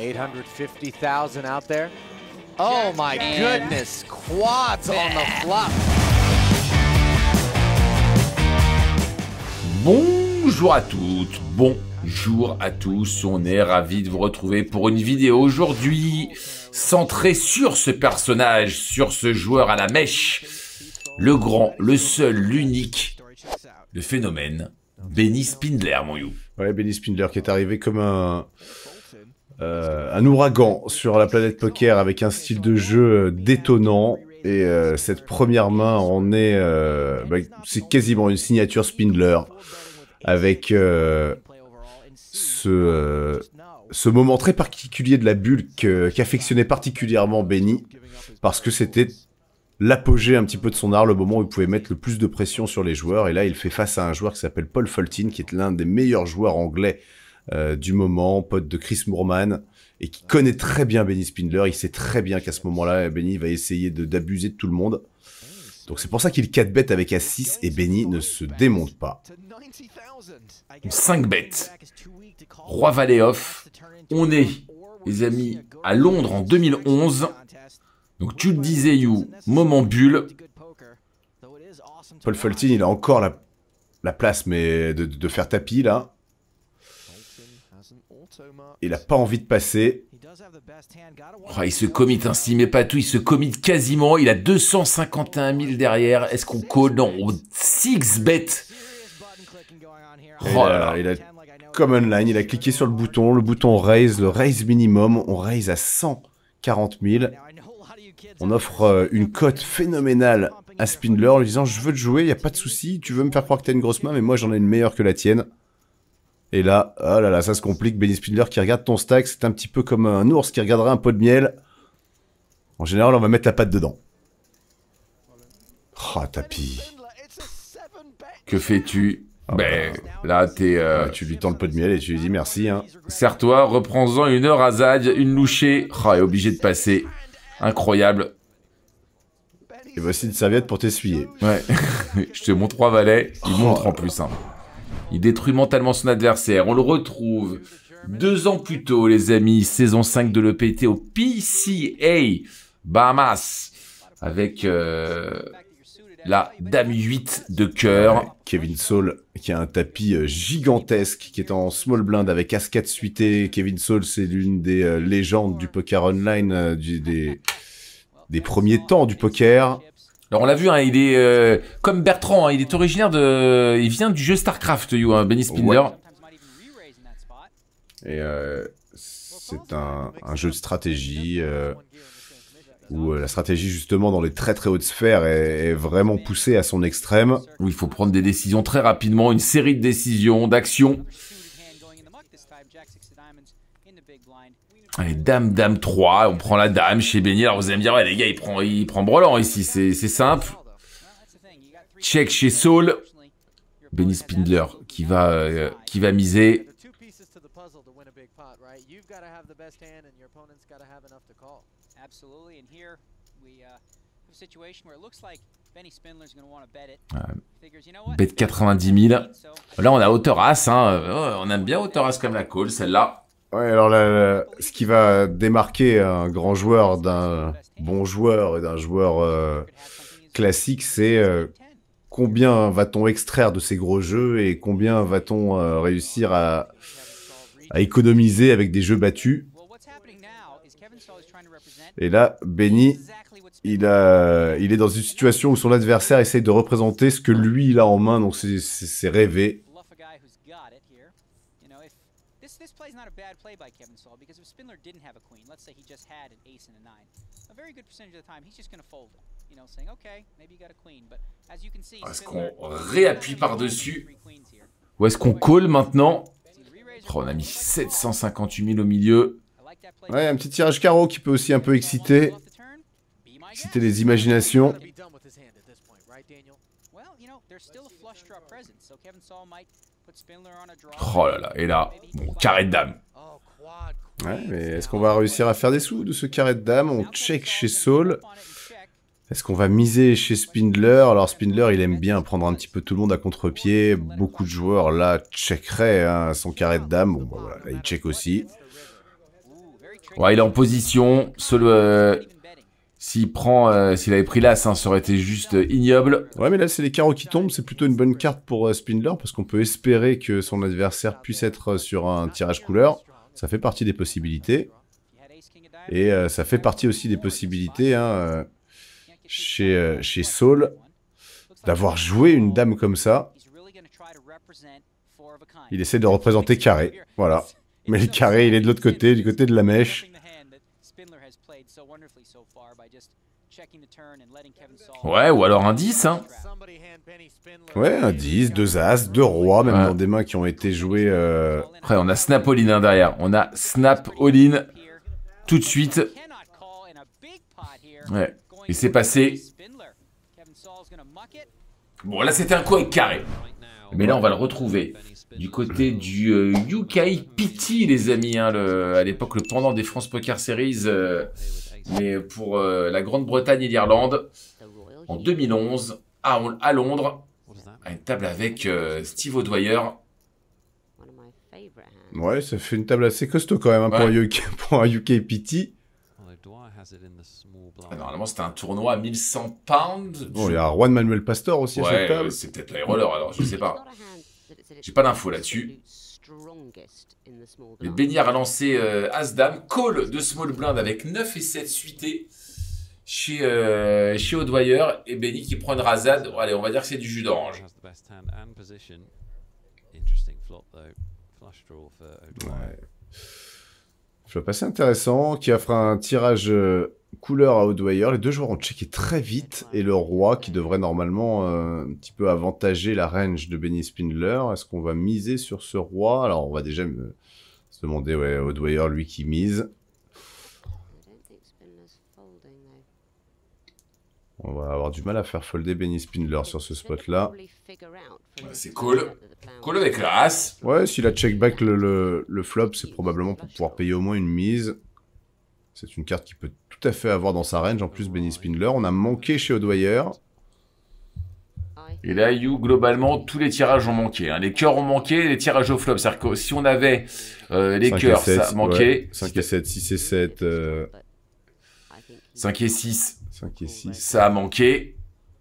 850,000 out there. Oh my goodness, quads on the flop. Bonjour à toutes, bonjour à tous, on est ravis de vous retrouver pour une vidéo aujourd'hui centrée sur ce personnage, sur ce joueur à la mèche, le grand, le seul, l'unique, le phénomène, Benny Spindler, mon you. Ouais, Benny Spindler qui est arrivé comme un ouragan sur la planète poker avec un style de jeu détonnant. Et cette première main en est, c'est quasiment une signature Spindler avec ce moment très particulier de la bulle qu'affectionnait particulièrement Benny parce que c'était l'apogée un petit peu de son art, le moment où il pouvait mettre le plus de pression sur les joueurs. Et là, il fait face à un joueur qui s'appelle Paul Fulton, qui est l'un des meilleurs joueurs anglais du moment, pote de Chris Moorman, et qui connaît très bien Benny Spindler. Il sait très bien qu'à ce moment-là, Benny va essayer d'abuser de tout le monde. Donc c'est pour ça qu'il 4 bêtes avec As-6 et Benny ne se démonte pas. 5 bêtes. Roi Valet off. On est, les amis, à Londres en 2011. Donc tu le disais, You, moment bulle. Paul Fulton, il a encore la place mais de faire tapis là. Il a pas envie de passer. Oh, il se commit ainsi, mais pas tout, il se commit quasiment. Il a 251 000 derrière. Est-ce qu'on call? Non, 6 bêtes. Oh là là, il a comme online, il a cliqué sur le bouton raise, le raise minimum. On raise à 140 000. On offre une cote phénoménale à Spindler en lui disant « Je veux te jouer, il n'y a pas de souci, tu veux me faire croire que tu as une grosse main, mais moi j'en ai une meilleure que la tienne. » Et là, oh là là, ça se complique. Benny Spindler qui regarde ton stack, c'est un petit peu comme un ours qui regarderait un pot de miel. En général, on va mettre la patte dedans. Oh, tapis. Que fais-tu? Ben, là, tu lui tends le pot de miel et tu lui dis merci. Hein. Serre-toi, reprends-en une heure à Zad, une louchée. Oh, est obligé de passer. Incroyable. Et voici une serviette pour t'essuyer. Ouais. Je te montre 3 valets. Il montre en plus. Hein. Il détruit mentalement son adversaire. On le retrouve 2 ans plus tôt, les amis. Saison 5 de l'EPT au PCA Bahamas. Avec la dame 8 de cœur. Ouais, Kevin Saul qui a un tapis gigantesque qui est en small blind avec As-4 suité. Kevin Saul, c'est l'une des légendes du poker online, des premiers temps du poker. Alors on l'a vu, hein, il est comme Bertrand, hein, il est originaire de... Il vient du jeu StarCraft, hein, Benny Spindler. Ouais. Et c'est un jeu de stratégie où la stratégie justement dans les très très hautes sphères est vraiment poussée à son extrême. Où il faut prendre des décisions très rapidement, une série de décisions, d'actions. Allez, dame 3, on prend la dame chez Benny. Alors vous allez me dire, ouais les gars, il prend brelan ici, c'est simple. Check chez Saul. Benny Spindler qui va miser. Bet 90 000. Là on a hauteur As, hein. On aime bien hauteur As comme la call, celle-là. Ouais, alors là, ce qui va démarquer un grand joueur d'un bon joueur et d'un joueur classique, c'est combien va-t-on extraire de ces gros jeux et combien va-t-on réussir à économiser avec des jeux battus. Et là, Benny, il est dans une situation où son adversaire essaye de représenter ce que lui il a en main, donc c'est rêvé. Est-ce qu'on réappuie par-dessus? Ou est-ce qu'on call maintenant? Oh, on a mis 758 000 au milieu. Ouais, un petit tirage carreau qui peut aussi un peu exciter les imaginations. Oh là là, et là, bon, carré de dame. Ouais, mais est-ce qu'on va réussir à faire des sous de ce carré de dame? On check chez Saul. Est-ce qu'on va miser chez Spindler? Alors Spindler, il aime bien prendre un petit peu tout le monde à contre-pied. Beaucoup de joueurs, là, checkeraient hein, son carré de dame. Bon, bah, voilà, là, il check aussi. Ouais, il est en position. S'il avait pris l'as, hein, ça aurait été juste ignoble. Ouais, mais là, c'est les carreaux qui tombent. C'est plutôt une bonne carte pour Spindler, parce qu'on peut espérer que son adversaire puisse être sur un tirage couleur. Ça fait partie des possibilités. Et ça fait partie aussi des possibilités hein, chez Saul d'avoir joué une dame comme ça. Il essaie de représenter carré. Voilà. Mais le carré, il est de l'autre côté, du côté de la mèche. Ouais, ou alors un 10, hein. Ouais, un 10, 2 as, 2 rois, même dans des mains qui ont été jouées... Après, on a snap all-in hein, derrière. On a snap all-in tout de suite. Ouais, et c'est passé. Bon, là, c'était un coup avec carré. Mais là, on va le retrouver du côté du UK PT, les amis. Hein, à l'époque, le pendant des France Poker Series. Mais pour la Grande-Bretagne et l'Irlande. En 2011, à Londres. À une table avec Steve O'Dwyer. Ouais, ça fait une table assez costaud quand même hein, pour un UK PT. Normalement, c'était un tournoi à 1100 pounds. Bon, il y a Juan Manuel Pastor aussi à cette table. C'est peut-être les rollers, alors je sais pas. J'ai pas d'infos là-dessus. Mais Bénière a lancé As-Dame, call de small blind avec 9 et 7 suités chez O'Dwyer. Et Benny qui prend une rasade. Bon, allez, on va dire que c'est du jus d'orange. Ouais. Je vais passer intéressant, qui offre un tirage couleur à O'Dwyer. Les deux joueurs ont checké très vite, et le roi qui devrait normalement un petit peu avantager la range de Benny Spindler. Est-ce qu'on va miser sur ce roi? Alors on va déjà se demander, ouais, O'Dwyer, lui qui mise. On va avoir du mal à faire folder Benny Spindler sur ce spot-là. Ouais, c'est cool. Cool avec la as. Ouais, s'il a check back le flop, c'est probablement pour pouvoir payer au moins une mise. C'est une carte qu'il peut tout à fait avoir dans sa range. En plus, Benny Spindler, on a manqué chez O'Dwyer. Et là, globalement, tous les tirages ont manqué. Hein. Les cœurs ont manqué, les tirages au flop. C'est-à-dire que si on avait les cœurs, ça manquait. Ouais. 5 et 7, 6 et 7. 5 et 6. 5 et 6. Ça a manqué.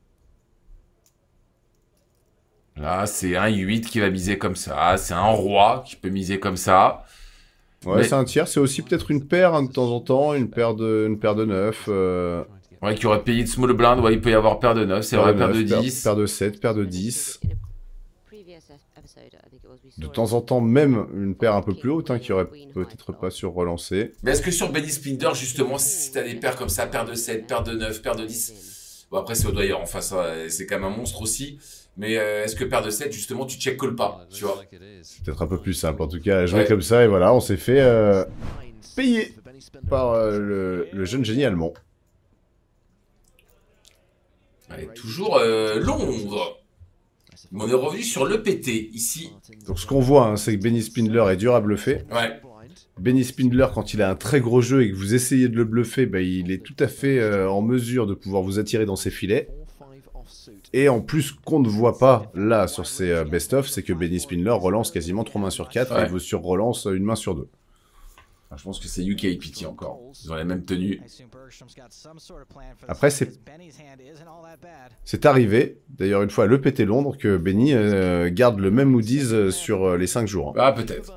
Là, c'est un 8 qui va miser comme ça. C'est un roi qui peut miser comme ça. Ouais, mais... c'est un tiers. C'est aussi peut-être une paire hein, de temps en temps. Une paire de 9. Ouais, qui aurait payé de small blind. Ouais, il peut y avoir paire de 9. C'est vrai, paire de 10. Paire de 7, paire de 10. De temps en temps, même une paire un peu plus haute, hein, qui aurait peut-être pas sur relancer. Mais est-ce que sur Benny Spindler, justement, si t'as des paires comme ça, paire de 7, paire de 9, paire de 10... Bon, après, c'est O'Dwyer en face, c'est quand même un monstre aussi. Mais est-ce que paire de 7, justement, tu check call pas, tu vois? C'est peut-être un peu plus simple, en tout cas, à jouer comme ça, et voilà, on s'est fait payer par le jeune génie allemand. Ouais, toujours Londres. On est revenu sur l'EPT, ici. Donc ce qu'on voit, hein, c'est que Benny Spindler est dur à bluffer. Ouais. Benny Spindler, quand il a un très gros jeu et que vous essayez de le bluffer, bah, il est tout à fait en mesure de pouvoir vous attirer dans ses filets. Et en plus, qu'on ne voit pas là sur ses best-of, c'est que Benny Spindler relance quasiment 3 mains sur 4 et vous sur-relance une main sur 2. Enfin, je pense que c'est UK PT encore. Ils ont la même tenue. Après, c'est arrivé, d'ailleurs une fois à l'EPT Londres, que Benny garde le même Moody's sur les 5 jours. Ah, peut-être.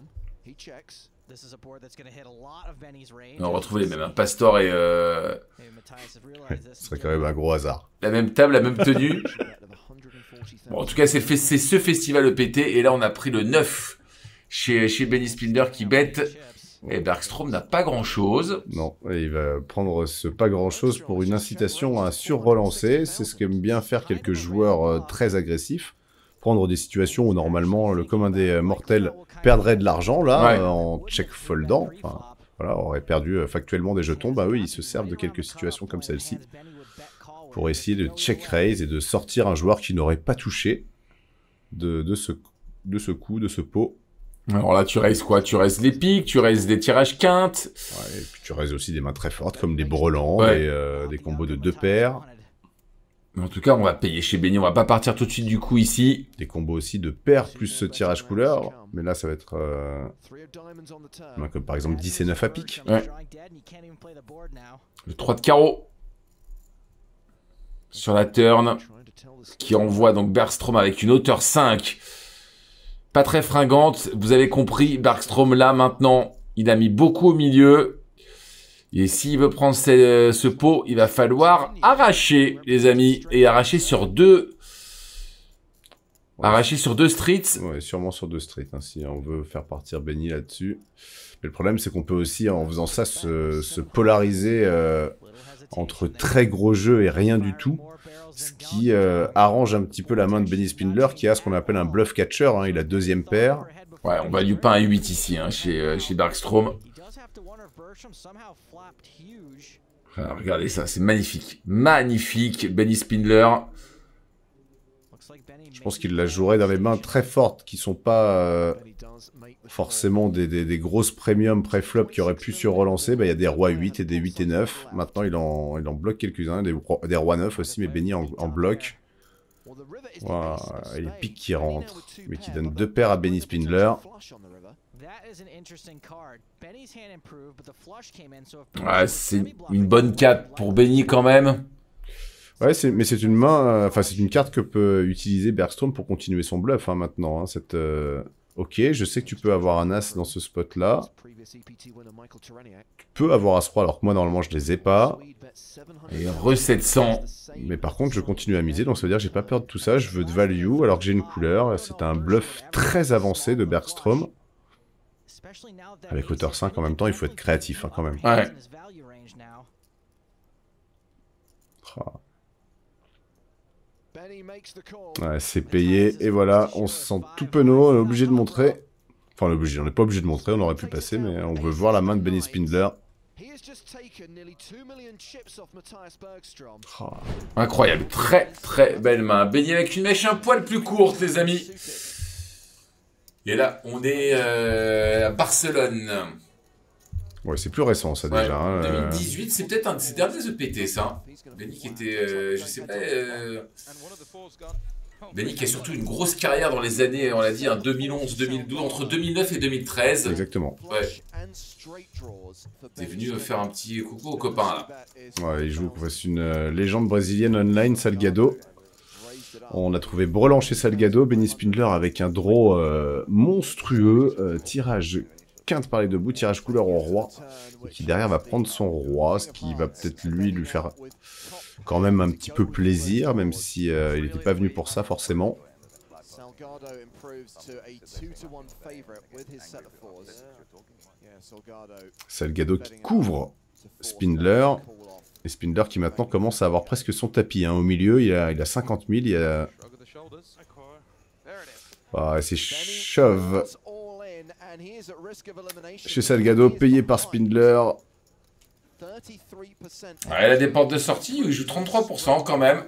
On retrouve les mêmes, hein. Pastor et... Ce serait quand même un gros hasard. La même table, la même tenue. Bon, en tout cas, c'est ce festival EPT, et là, on a pris le 9 chez Benny Spindler qui bête. Et Bergstrom n'a pas grand-chose. Non, il va prendre ce pas grand-chose pour une incitation à sur-relancer. C'est ce qu'aiment bien faire quelques joueurs très agressifs. Prendre des situations où normalement le commun des mortels perdrait de l'argent, là, en check foldant. Enfin, voilà, aurait perdu factuellement des jetons. Bah eux, ils se servent de quelques situations comme celle-ci pour essayer de check raise et de sortir un joueur qui n'aurait pas touché de ce coup, de ce pot. Alors là, tu raises quoi? Tu raises les piques, tu raises des tirages quintes. Ouais, et puis tu raises aussi des mains très fortes, comme des brelans, des combos de 2 paires. En tout cas, on va payer chez Benny. On va pas partir tout de suite du coup ici. Des combos aussi de paires plus ce tirage couleur. Mais là, ça va être... comme par exemple 10 et 9 à pique. Ouais. Le 3 de carreau. Sur la turn. Qui envoie donc Bergstrom avec une hauteur 5. Pas très fringante. Vous avez compris, Bergstrom là maintenant, il a mis beaucoup au milieu. Et s'il veut prendre ce pot, il va falloir arracher, les amis. Et arracher sur deux... Arracher sur 2 streets. Ouais, sûrement sur 2 streets, hein, si on veut faire partir Benny là-dessus. Mais le problème, c'est qu'on peut aussi, en faisant ça, se polariser entre très gros jeux et rien du tout. Ce qui arrange un petit peu la main de Benny Spindler, qui a ce qu'on appelle un bluff catcher. Hein, il a 2e paire. Ouais, on value pas un 8 ici, hein, chez Bergstrom. Alors, regardez ça, c'est magnifique. Magnifique, Benny Spindler. Je pense qu'il la jouerait dans les mains très fortes, qui sont pas forcément des grosses premium pré-flop qui auraient pu sur-relancer. Bah, y a des rois 8 et des 8 et 9. Maintenant, il en bloque quelques-uns, des rois 9 aussi, mais Benny en bloc. Voilà, et les piques qui rentrent, mais qui donnent 2 paires à Benny Spindler. Ouais, c'est une bonne 4 pour Benny quand même. Ouais, mais c'est une main, enfin c'est une carte que peut utiliser Bergstrom pour continuer son bluff hein, maintenant. Hein, ok, je sais que tu peux avoir un as dans ce spot-là. Tu peux avoir as-roi alors que moi normalement je les ai pas. Et re-700. Mais par contre je continue à miser, donc ça veut dire que j'ai pas peur de tout ça. Je veux de value alors que j'ai une couleur. C'est un bluff très avancé de Bergstrom. Avec hauteur 5 en même temps, il faut être créatif hein, quand même. Ouais. Ouais, c'est payé, et voilà, on se sent tout penaud, on est obligé de montrer. Enfin, on n'est pas obligé de montrer, on aurait pu passer, mais on veut voir la main de Benny Spindler. Oh. Incroyable, très très belle main. Benny avec une mèche un poil plus courte, les amis. Et là, on est à Barcelone. Ouais, c'est plus récent ça déjà. Hein, 2018, c'est peut-être un des EPT ça. Benny qui était, je sais pas, Benny qui a surtout une grosse carrière dans les années, on l'a dit, hein, 2011, 2012, entre 2009 et 2013. Exactement. Ouais. T'es venu faire un petit coucou aux copains là. Ouais, il joue, c'est une légende brésilienne online, Salgado. On a trouvé brelan chez Salgado, Benny Spindler avec un draw monstrueux, tirage quinte par les deux bouts, tirage couleur au roi, et qui derrière va prendre son roi, ce qui va peut-être lui faire quand même un petit peu plaisir, même si il n'était pas venu pour ça forcément. Salgado qui couvre Spindler, et Spindler qui maintenant commence à avoir presque son tapis, hein. Au milieu il a 50 000, il a... Ah, c'est shove. Chez Salgado, payé par Spindler. Ouais, elle a des portes de sortie où il joue 33% quand même.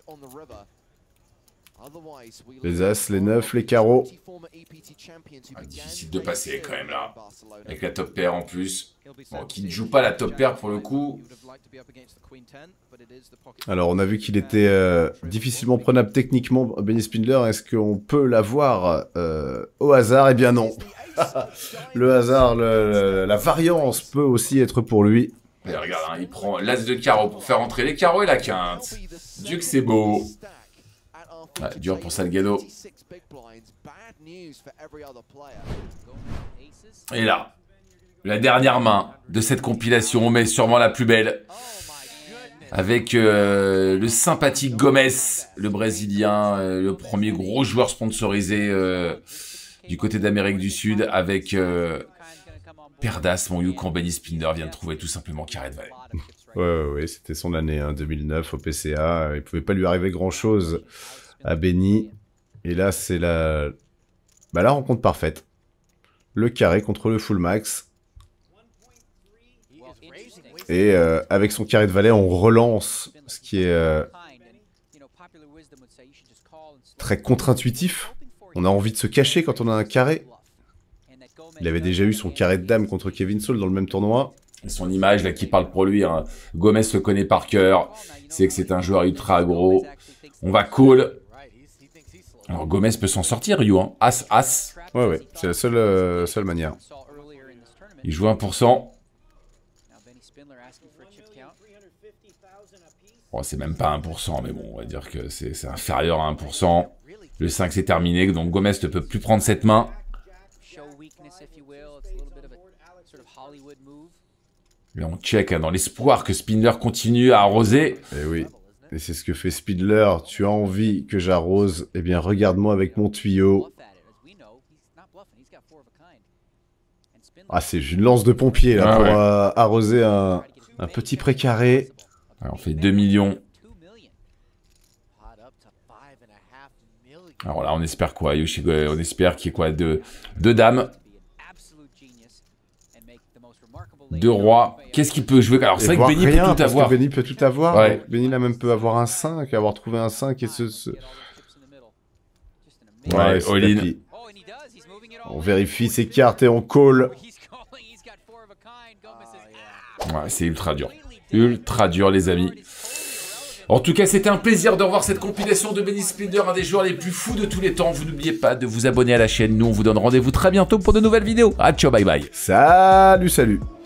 Les as, les 9, les carreaux. Ah, difficile de passer quand même là. Avec la top pair en plus. Bon, qui ne joue pas la top pair pour le coup. Alors on a vu qu'il était difficilement prenable techniquement, Benny Spindler. Est-ce qu'on peut l'avoir au hasard? Eh bien non. Le hasard, la variance peut aussi être pour lui. Et regarde, hein, il prend l'as de carreau pour faire entrer les carreaux et la quinte. Dieu que c'est beau. Ah, dur pour Salgado. Et là, la dernière main de cette compilation, mais sûrement la plus belle. Avec le sympathique Gomes, le Brésilien, le premier gros joueur sponsorisé du côté d'Amérique du Sud, avec Perdas, mon you, quand Benny Spindler vient de trouver tout simplement carré de valet. Ouais, c'était son année, hein, 2009 au PCA. Il pouvait pas lui arriver grand-chose à Benny. Et là, c'est la rencontre parfaite. Le carré contre le full max. Et avec son carré de valet, on relance, ce qui est très contre-intuitif. On a envie de se cacher quand on a un carré. Il avait déjà eu son carré de dame contre Kevin Saul dans le même tournoi. Son image, là, qui parle pour lui. Hein. Gomez le connaît par cœur. C'est que c'est un joueur ultra aggro. On va call. Alors, Gomez peut s'en sortir, Ryu. Hein. As, as. Ouais, c'est la seule manière. Il joue 1%. Bon, c'est même pas 1%, mais bon, on va dire que c'est inférieur à 1%. Le 5, c'est terminé, donc Gomez ne peut plus prendre cette main. Là, on check hein, dans l'espoir que Spindler continue à arroser. Eh oui, et c'est ce que fait Spindler. Tu as envie que j'arrose? Eh bien, regarde-moi avec mon tuyau. Ah, c'est une lance de pompier, là, pour arroser un petit précaré. Alors, on fait 2 millions. Alors là, on espère quoi, Yoshi? On espère qu'il y ait quoi? Deux dames. 2 rois. Qu'est-ce qu'il peut jouer? Alors, c'est vrai que Benny peut tout avoir. Benny peut tout avoir. Ouais. Benny là même peut avoir un 5, avoir trouvé un 5 et Ouais, all-in. On vérifie ses cartes et on call. Ouais, c'est ultra dur. Ultra dur, les amis. En tout cas, c'était un plaisir de revoir cette compilation de Benny Spindler, un des joueurs les plus fous de tous les temps. Vous n'oubliez pas de vous abonner à la chaîne. Nous, on vous donne rendez-vous très bientôt pour de nouvelles vidéos. Ah, ciao, bye bye. Salut, salut.